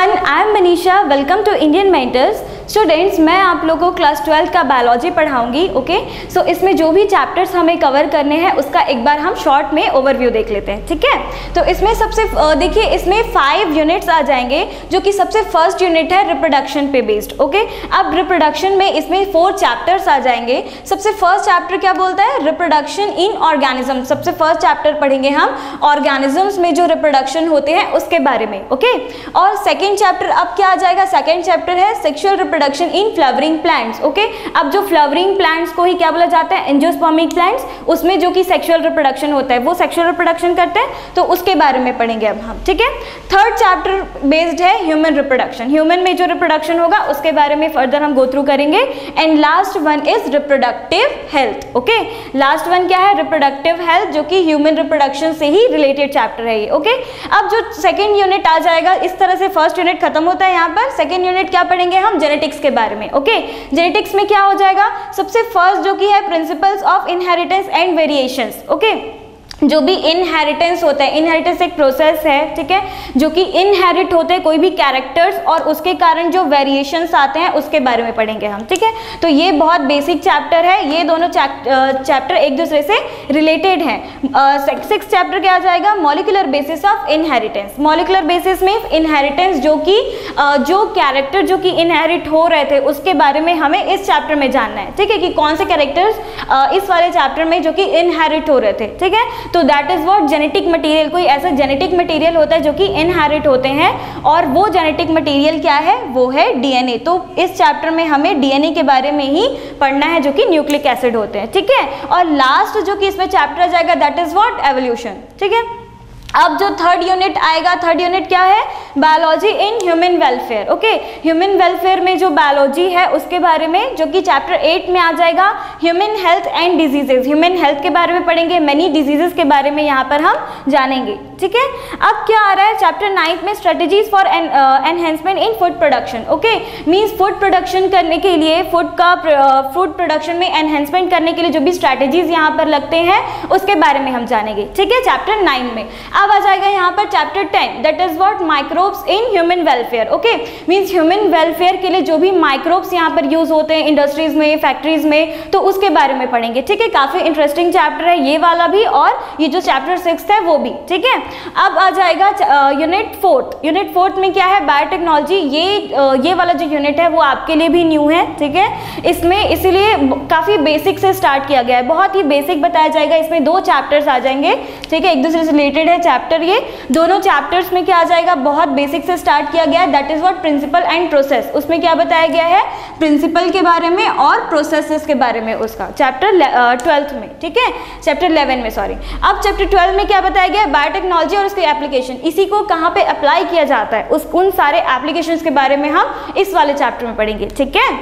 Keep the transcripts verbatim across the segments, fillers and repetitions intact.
Everyone, I am Manisha. Welcome to Indian Mentors. Students, मैं आप लोगों को क्लास ट्वेल्थ का बायोलॉजी पढ़ाऊंगी। ओके, सो इसमें जो भी चैप्टर्स हमें कवर करने हैं उसका एक बार हम शॉर्ट में ओवरव्यू देख लेते हैं। ठीक है, तो इसमें सबसे देखिए इसमें फाइव यूनिट्स आ जाएंगे, जो कि सबसे फर्स्ट यूनिट है रिप्रोडक्शन पे बेस्ड। ओके, अब रिप्रोडक्शन में इसमें फोर चैप्टर्स आ जाएंगे। सबसे फर्स्ट चैप्टर क्या बोलता है? Reproduction in organism. सबसे फर्स्ट चैप्टर पढ़ेंगे हम ऑर्गेनिजम्स में जो रिप्रोडक्शन होते हैं उसके बारे में। ओके, और सेकेंड चैप्टर अब क्या आ जाएगा? सेकेंड चैप्टर है sexual reproduction in flowering plants. Okay, अब जो फ्लावरिंग प्लांट्स को ही क्या बोला जाता है? Angiospermic plants. उसमें जो कि सेक्सुअल रिप्रोडक्शन होता है वो सेक्सुअल रिप्रोडक्शन करते हैं, तो उसके बारे में पढ़ेंगे अब हम। ठीक है, थर्ड चैप्टर बेस्ड है ह्यूमन रिप्रोडक्शन। ह्यूमन में जो रिप्रोडक्शन होगा उसके बारे में फर्दर हम गो थ्रू करेंगे। And last one is reproductive health. Okay, last one क्या है? रिप्रोडक्टिव हेल्थ, जो कि ह्यूमन रिप्रोडक्शन से ही रिलेटेड चैप्टर है ये। ओके, अब जो सेकेंड यूनिट आ जाएगा, इस तरह से फर्स्ट यूनिट खत्म होता है। यहाँ पर सेकेंड यूनिट क्या पढ़ेंगे हम? जेनेटिक्स के बारे में। ओके, जेनेटिक्स में क्या हो जाएगा? सबसे फर्स्ट जो कि है principles of inheritance and variations. Okay, जो भी इनहेरिटेंस होता है, इनहेरिटेंस एक प्रोसेस है, ठीक है, जो कि इनहेरिट होते हैं कोई भी कैरेक्टर्स, और उसके कारण जो वेरिएशंस आते हैं उसके बारे में पढ़ेंगे हम। ठीक है, तो ये बहुत बेसिक चैप्टर है। ये दोनों चैप्टर एक दूसरे से रिलेटेड हैं। सिक्स चैप्टर क्या आ जाएगा? Molecular basis of inheritance. Molecular basis में इनहेरिटेंस, जो कि जो कैरेक्टर जो कि इनहेरिट हो रहे थे उसके बारे में हमें इस चैप्टर में जानना है। ठीक है, कि कौन से कैरेक्टर्स इस वाले चैप्टर में जो कि इनहेरिट हो रहे थे। ठीक है, तो that is what genetic material. कोई ऐसा जेनेटिक मटेरियल होता है जो कि इनहेरिट होते हैं, और वो जेनेटिक मटेरियल क्या है? वो है डीएनए। तो इस चैप्टर में हमें डीएनए के बारे में ही पढ़ना है, जो कि न्यूक्लिक एसिड होते हैं। ठीक है, और लास्ट जो कि इसमें चैप्टर आ जाएगा दैट इज व्हाट? एवोल्यूशन। ठीक है, अब जो थर्ड यूनिट आएगा, थर्ड यूनिट क्या है? Biology in human welfare. Okay, human welfare में जो बायोलॉजी है उसके बारे में, जो कि चैप्टर एट में आ जाएगा, human health and diseases. Human health के बारे में पढ़ेंगे, मेनी डिजीजेज के बारे में यहाँ पर हम जानेंगे। ठीक है, अब क्या आ रहा है चैप्टर नाइन्थ में? Strategies for enhancement in food production. Okay, means food production करने के लिए, फूड का फूड प्रोडक्शन में एनहेंसमेंट करने के लिए जो भी स्ट्रेटेजीज यहाँ पर लगते हैं उसके बारे में हम जानेंगे। ठीक है, चैप्टर नाइन में। अब आ जाएगा यहाँ पर chapter ten, that is what? Microbes in human welfare. Okay, means human welfare के लिए जो भी माइक्रोब्स यहाँ पर यूज होते हैं इंडस्ट्रीज में, फैक्ट्रीज में, तो उसके बारे में पढ़ेंगे। ठीक है, काफी इंटरेस्टिंग चैप्टर है ये वाला भी, और ये जो चैप्टर सिक्स है वो भी। ठीक है, अब आ जाएगा यूनिट फोर्थ। यूनिट फोर्थ में क्या है? बायोटेक्नोलॉजी। ये ये वाला जो यूनिट है वो आपके लिए भी न्यू है। ठीक है, इसमें इसीलिए काफी बेसिक से स्टार्ट किया गया है, बहुत ही बेसिक बताया जाएगा। इसमें दो चैप्टर्स आ जाएंगे। ठीक है, एक दूसरे से रिलेटेड है चैप्टर। ये दोनों चैप्टर्स में क्या आ जाएगा? बहुत बेसिक से स्टार्ट किया गया है, that is what? Principle and process. उसमें क्या बताया गया है? प्रिंसिपल के बारे में और प्रोसेसेस के बारे में, उसका चैप्टर ट्वेल्थ में। ठीक है, चैप्टर इलेवन में, सॉरी। अब चैप्टर ट्वेल्व में क्या बताया गया? बायोटेक्नोलॉजी और उसकी एप्लीकेशन, इसी को कहाँ पे अप्लाई किया जाता है, उस उन सारे एप्लीकेशंस के बारे में हम इस वाले चैप्टर में पढ़ेंगे। ठीक है,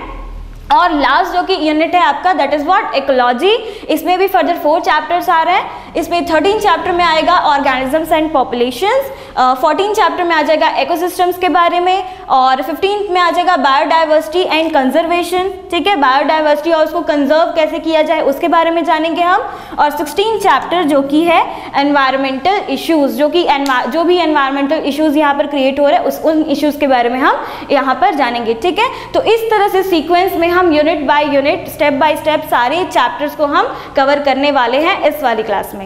और लास्ट जो कि यूनिट है आपका दैट इज व्हाट? इकोलॉजी। इसमें भी फर्दर फोर चैप्टर्स आ रहे हैं। इसमें थर्टीन चैप्टर में आएगा organisms and populations, fourteen chapter में आ जाएगा इकोसिस्टम्स के बारे में, और फिफ्टीन में आ जाएगा बायोडाइवर्सिटी एंड कंजर्वेशन। ठीक है, बायोडाइवर्सिटी और उसको कंजर्व कैसे किया जाए उसके बारे में जानेंगे हम। और सिक्सटीन चैप्टर जो कि है एनवायरमेंटल इश्यूज, जो कि जो भी एनवायरमेंटल इश्यूज यहाँ पर क्रिएट हो रहे हैं उस उन इश्यूज के बारे में हम यहाँ पर जानेंगे। ठीक है, तो इस तरह से सीक्वेंस में हम unit by unit, step by step सारे चैप्टर्स को हम कवर करने वाले हैं इस वाली क्लास में।